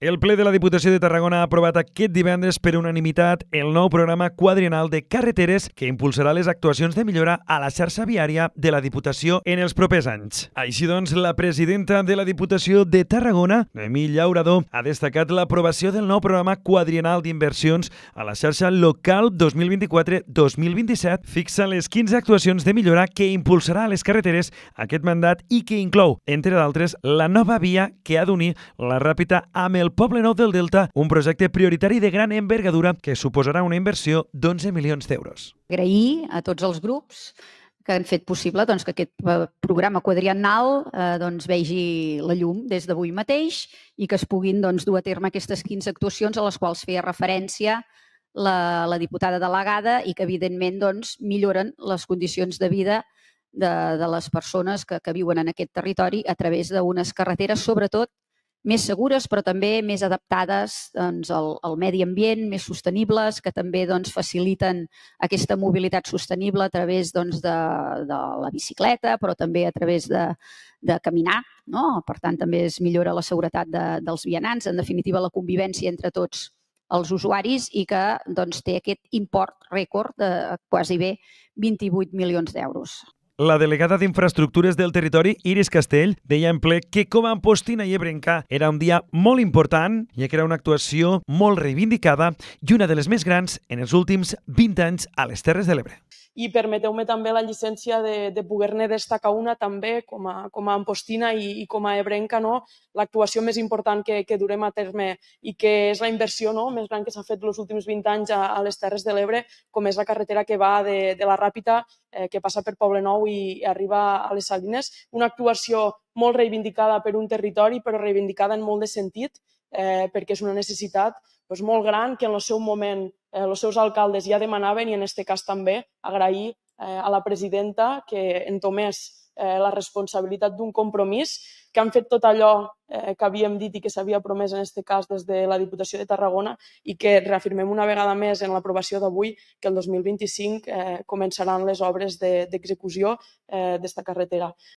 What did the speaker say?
El ple de la Diputació de Tarragona ha aprovat aquest divendres per unanimitat el nou programa quadriennal de carreteres que impulsarà les actuacions de millora a la xarxa viària de la Diputació en els propers anys. Així doncs, la presidenta de la Diputació de Tarragona, Noemí Llauradó, ha destacat l'aprovació del nou programa quadriennal d'inversions a la xarxa local 2024-2027. Fixa les 15 actuacions de millora que impulsarà a les carreteres aquest mandat i que inclou, entre d'altres, la nova via que ha d'unir la Ràpita amb el Poblenou del Delta, un projecte prioritari de gran envergadura que suposarà una inversió d'11 milions d'euros. Agrair a tots els grups que han fet possible que aquest programa quadriennal vegi la llum des d'avui mateix i que es puguin dur a terme aquestes 15 actuacions a les quals feia referència la diputada delegada i que, evidentment, milloren les condicions de vida de les persones que viuen en aquest territori a través d'unes carreteres, sobretot, més segures, però també més adaptades al medi ambient, més sostenibles, que també faciliten aquesta mobilitat sostenible a través de la bicicleta, però també a través de caminar. Per tant, també es millora la seguretat dels vianants, en definitiva, la convivència entre tots els usuaris i que té aquest import rècord de quasi bé 28 milions d'euros. La delegada d'Infraestructures del Territori, Iris Castell, deia en ple que com a Ampostina i Ebrenca era un dia molt important, ja que era una actuació molt reivindicada i una de les més grans en els últims 20 anys a les Terres de l'Ebre. I permeteu-me també la llicència de poder-ne destacar una també com a Ampostina i com a Ebrenca, l'actuació més important que durem a terme i que és la inversió més gran que s'ha fet els últims 20 anys a les Terres de l'Ebre, com és la carretera que va de la Ràpita, que passa per Poblenou i arriba a les Salines. Una actuació molt reivindicada per un territori, però reivindicada en molt de sentit, perquè és una necessitat molt gran que en el seu moment els seus alcaldes ja demanaven i en aquest cas també agrair a la presidenta que entomés la responsabilitat d'un compromís, que han fet tot allò que havíem dit i que s'havia promès en aquest cas des de la Diputació de Tarragona i que reafirmem una vegada més en l'aprovació d'avui que el 2025 començaran les obres d'execució d'esta carretera.